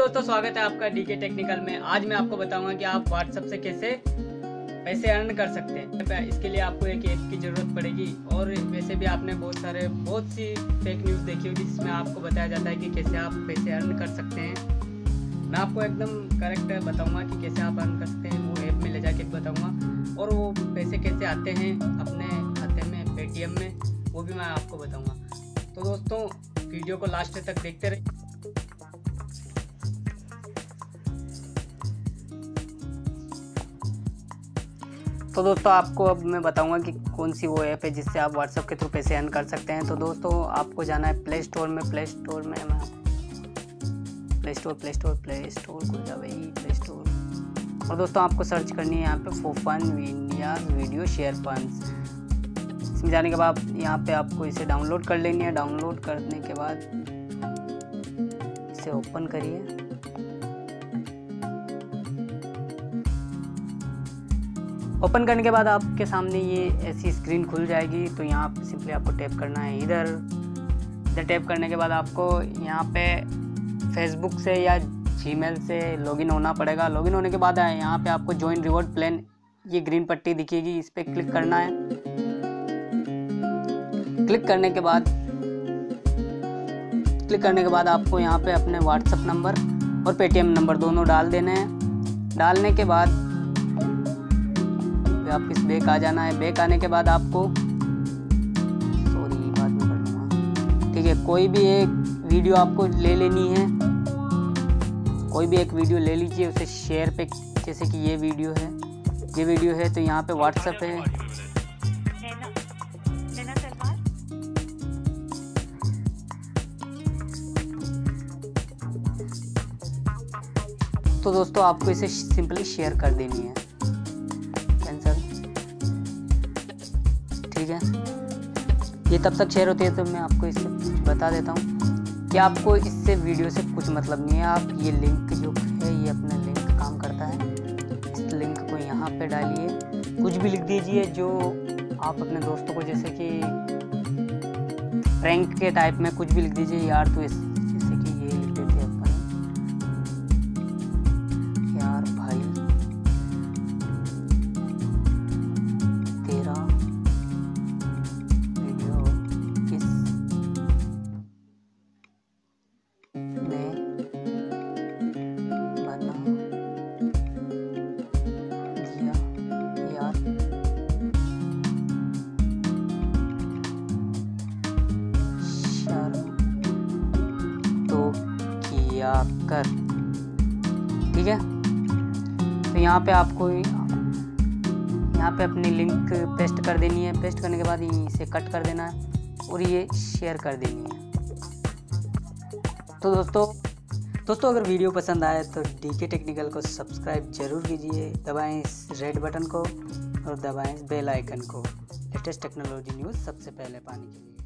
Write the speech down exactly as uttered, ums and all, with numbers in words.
दोस्तों, स्वागत है आपका डीके टेक्निकल में। आज मैं आपको बताऊंगा कि आप व्हाट्सएप से कैसे पैसे अर्न कर सकते हैं। इसके लिए आपको एक ऐप की ज़रूरत पड़ेगी। और वैसे भी आपने बहुत सारे बहुत सी फेक न्यूज़ देखी होगी जिसमें आपको बताया जाता है कि कैसे आप पैसे अर्न कर सकते हैं। मैं आपको एकदम करेक्ट बताऊँगा कि कैसे आप अर्न कर सकते हैं। वो ऐप में ले जाके बताऊँगा, और वो पैसे कैसे आते हैं अपने खाते में, पेटीएम में, वो भी मैं आपको बताऊँगा। तो दोस्तों, वीडियो को लास्ट तक देखते रहिए। तो दोस्तों, आपको अब मैं बताऊंगा कि कौन सी वो ऐप है जिससे आप व्हाट्सएप के थ्रू पैसे अर्न कर सकते हैं। तो दोस्तों, आपको जाना है प्ले स्टोर में। प्ले स्टोर में मैं Play Store Play Store Play Store खुल जा भाई, प्ले स्टोर। और दोस्तों, आपको सर्च करनी है यहाँ पे for fun India video share funds. इसमें जाने के बाद यहाँ पे आपको इसे डाउनलोड कर लेनी है। डाउनलोड करने के बाद इसे ओपन करिए। ओपन करने के बाद आपके सामने ये ऐसी स्क्रीन खुल जाएगी। तो यहाँ पे सिंपली आपको टैप करना है इधर इधर टैप करने के बाद आपको यहाँ पे फेसबुक से या जीमेल से लॉगिन होना पड़ेगा। लॉगिन होने के बाद यहाँ पे आपको ज्वाइन रिवॉर्ड प्लान, ये ग्रीन पट्टी दिखेगी, इस पर क्लिक करना है। क्लिक करने के बाद क्लिक करने के बाद आपको यहाँ पे अपने व्हाट्सएप नंबर और पेटीएम नंबर दोनों डाल देने हैं। डालने के बाद वापस बैक आ जाना है। बैक आने के बाद आपको सॉरी बाद में कर लूँगा, ठीक है। कोई भी एक वीडियो आपको ले लेनी है, कोई भी एक वीडियो ले लीजिए, उसे शेयर पे, जैसे कि ये वीडियो है ये वीडियो है तो यहाँ पे व्हाट्सएप है। तो दोस्तों, आपको इसे सिंपली शेयर कर देनी है। ठीक है, ये तब तक शेयर होती है। तो मैं आपको इससे कुछ बता देता हूँ कि आपको इससे वीडियो से कुछ मतलब नहीं है। आप ये लिंक जो है, ये अपना लिंक काम करता है। इस लिंक को यहाँ पे डालिए, कुछ भी लिख दीजिए जो आप अपने दोस्तों को, जैसे कि प्रैंक के टाइप में कुछ भी लिख दीजिए। यार तो इस जैसे कि ये लिख देते अपन, यार भाई तेरा कर, ठीक है। तो यहाँ पे आपको यहाँ पे अपनी लिंक पेस्ट कर देनी है। पेस्ट करने के बाद इसे कट कर देना है और ये शेयर कर देनी है। तो दोस्तों दोस्तों अगर वीडियो पसंद आए तो डीके टेक्निकल को सब्सक्राइब जरूर कीजिए। दबाएं इस रेड बटन को और दबाएं इस बेल आइकन को लेटेस्ट टेक्नोलॉजी न्यूज़ सबसे पहले पाने के लिए।